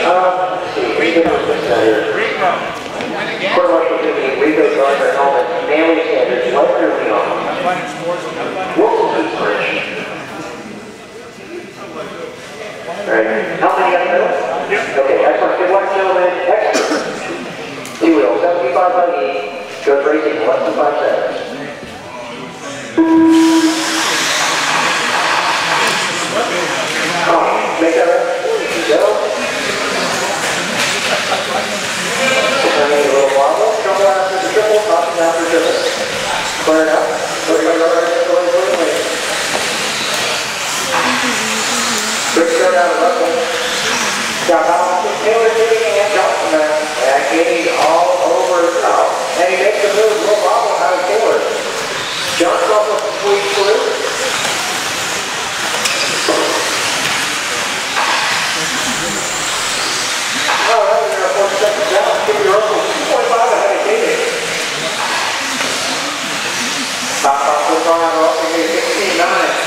Court Martial Deputy Rico Gardner helmet, Manly Standards, Western Leon. Wilson Bridge. Alright, how many got middle? Okay, excellent. Good luck, gentlemen. Extra. 2 wheels, 75 by E. Goes racing, less than 5 seconds. Make that right. Go. Turning a little wobble. Trouble after the triple, topping after the triple. Clear it up. Quick start out of Russell. Got Allison Taylor getting and Johnson there. And getting all over the top. And he makes the move, little wobble out of Taylor. Johnson off of the sweet through. Alright, we're going to 4 seconds down. Give your Russell 2.5 ahead of David. Top off the car on Russell, 16.9.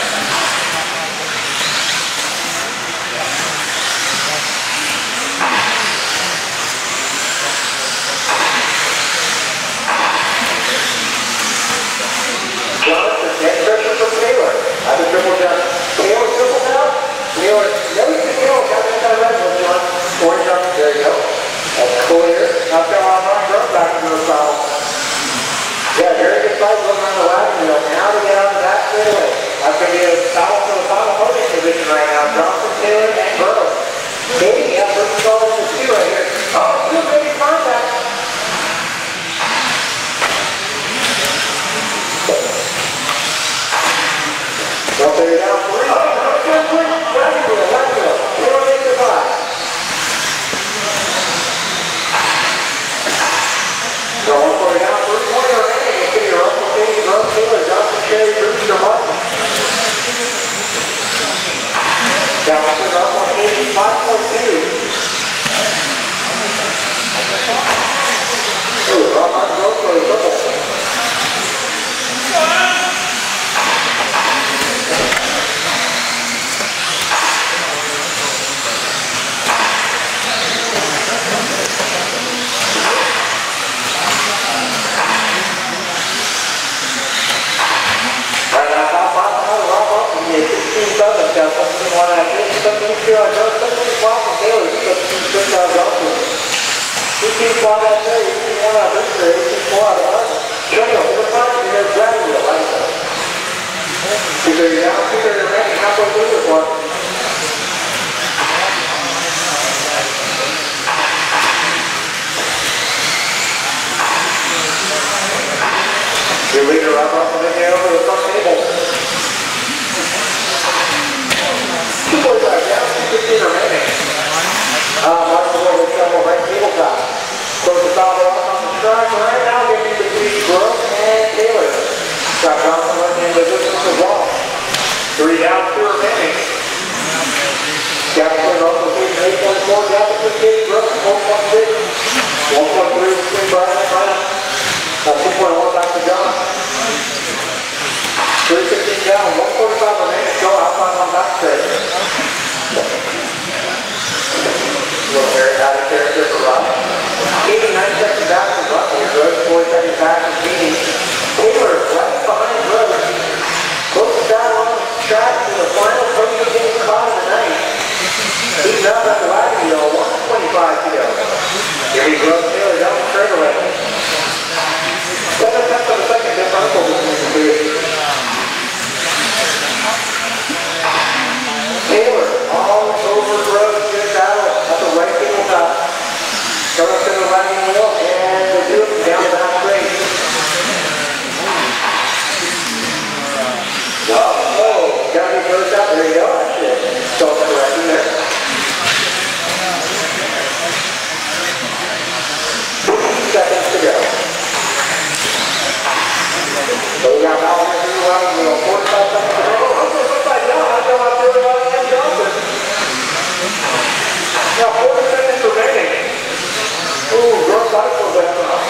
Jonathan, net pressure from Taylor. At the triple jump. Taylor triple now. Taylor, never see Taylor got that kind of red one, John. 4 jump, there you go. That's clear. Now Carolina Mark Grove back into the foul. Yeah, very good fight going around the wagon wheel. Now to get on the back straightaway. That's going to be a foul for the final podium position right now. Johnson, Taylor, and Grove. Maybe, yeah, versus all of the 2 right here. Oh, good baby contact. Well, there you go. Wagon wheel. Taylor makes it 5. So 140 down, 320 remaining. It's going to be Russell King, Grove, Taylor, Johnson, Cherry, Brewster, Martin. Johnson, Russell, 85.2. Ooh, Rob Martin Grove for the double. Your leader up on the over the front table. 2.5 down, 2:15 remaining. Martin will be trouble right tabletop. Close the foul off on the track right now, getting between Grove and Taylor. Got Johnson running in the distance as well. 3 down, 2 remaining. Jackson also taking 8.4 down to 58, Grove 4.6. 1.3 between Brian and Brian. 2.1 back to John. 3:15 down, 1:45 remaining. Go outside on back straight. Little very out of character for Rob. 89 seconds back from Russell. Grove 40 seconds back from Keating. Taylor right behind Grove. Closest down on the track to the final podium spot of the night. He's up at the wagon wheel, 125 to go. Here he goes, Taylor down the straightaway. 7 tenths of a second differential between the 2. Taylor all over Grove, good battle at the right tabletop. Coming up to the wagon wheel, and they do it down the back straight. Whoa, got me first out. There you go. That's self-correcting there. 15 seconds to go. So we got Al here through the wagon wheel. 45 seconds to go. I'm going to put that down. I'm going to do it on Johnson. Now 40 seconds remaining. Ooh, Grove got it for the best round.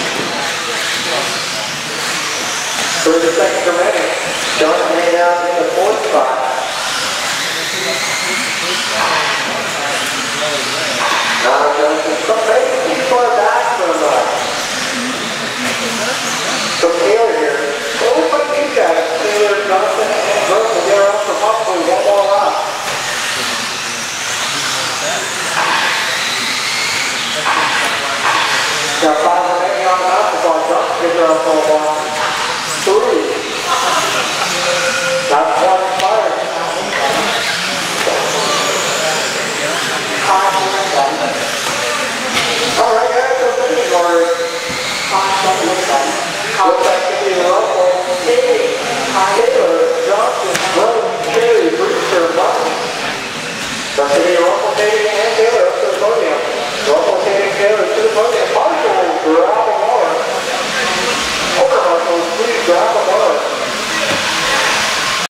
30 seconds remaining. Johnson made out in the 4th spot. Got 5 remaining on the basketball jump. Figure out 3.